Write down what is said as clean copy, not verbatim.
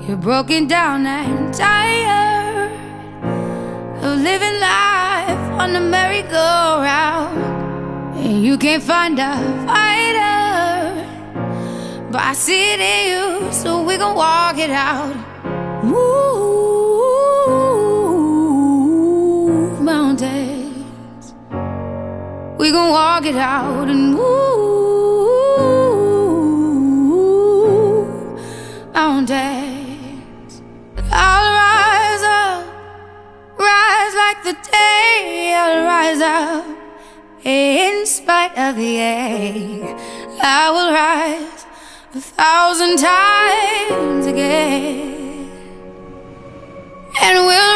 You're broken down and tired of living life on the merry-go-round, and you can't find a fighter, but I see it in you, so we gon' walk it out. Move mountains, we gon' walk it out and move mountains. I'll rise up, rise like the day. I'll rise up in spite of the ache. I will rise 1,000 times again, and we'll